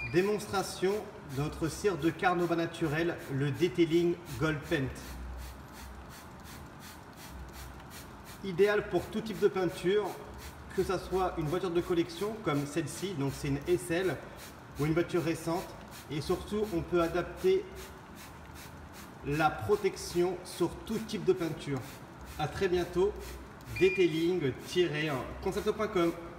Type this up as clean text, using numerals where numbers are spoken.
Démonstration de notre cire de Carnauba naturel, le Detailing Gold Paint. Idéal pour tout type de peinture, que ce soit une voiture de collection comme celle-ci, donc c'est une SL, ou une voiture récente. Et surtout, on peut adapter la protection sur tout type de peinture. A très bientôt, detailing-concept.com.